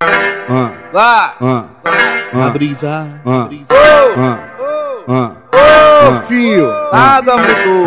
Vai, a brisa, Fio, nada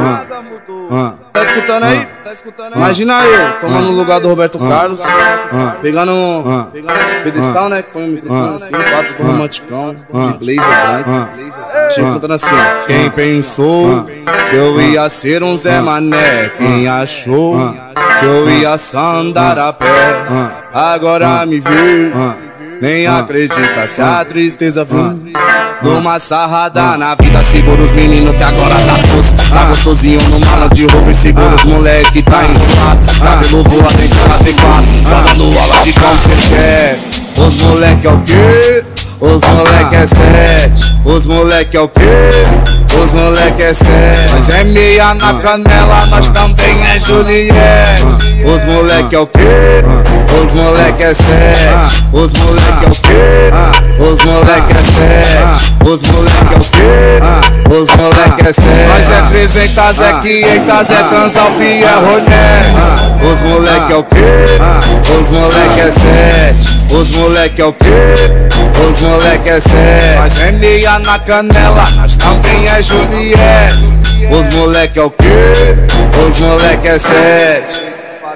mudou. Tá escutando aí? Imagina eu, tomando o lugar do Roberto Carlos, pegando um pedestal, né? Põe um pedestal assim, pato do romanticão, de blazer branco. Chega cantando assim: quem pensou que eu ia ser um Zé Mané? Quem achou que eu ia só andar a pé? Agora me vê, nem acredita se a tristeza vir. Dou uma sarrada na vida, segura os meninos que agora tá tosco. Tá gostosinho no mala de roupa e segura os moleque tá enrolado. Cabelo voa dentro da C4, só dando aula de como cê quer. Os moleque é o quê? Os moleque é 7. Os moleque é o quê? Os moleque é 7. Nós é meia na canela, nós também é Juliette. Os moleque é o quê? Os moleque é 7. Os moleque é o quê? Os moleque é 7. Os moleque é o quê? Os moleque é 7. Nós é 300, é 500, é Transalpia, é Roné. Os moleque é o quê? Os moleque é 7. Os moleque é o quê? Os moleque é 7. Nós é meia na canela, nós também é Juliette. Os moleque é o quê? Os moleque é 7.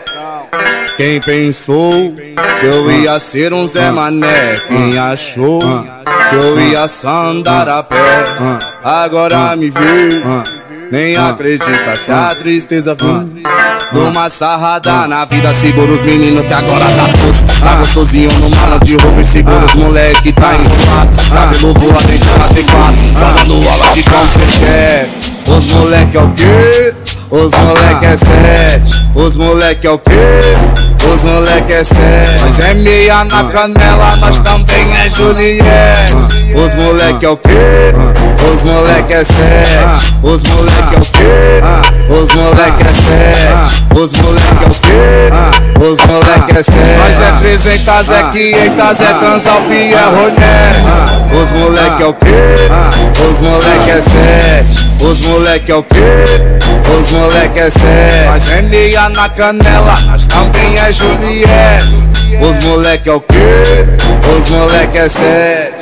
Quem pensou que eu ia ser um Zé Mané? Quem achou que eu ia só andar a pé? Agora me vê, nem acredita se a tristeza vir. Dou uma sarrada na vida, segura os meninos que agora tá tosco. Tá gostosinho no mala de roupa e segura os moleque tá enrolado. Cabelo voa dentro da C4, só dando aula de como cê quer. Os moleque é o quê? Os moleque é 7. Os moleque é o quê? Os moleque é 7. Nós é meia na canela, nós também é Juliette. Os moleque é o quê? Os moleque é 7. Os moleque é o quê? Os moleque é 7. Os moleque é o quê? Os moleque é 7. Nós é 300, é 500, é Transalpia, é Roné. Os moleque é o quê? Os moleque é 7. Os moleque é o quê? Os moleque é 7. Nós é meia na canela, nós também é Juliette. Os moleque é o quê? Os moleque é 7.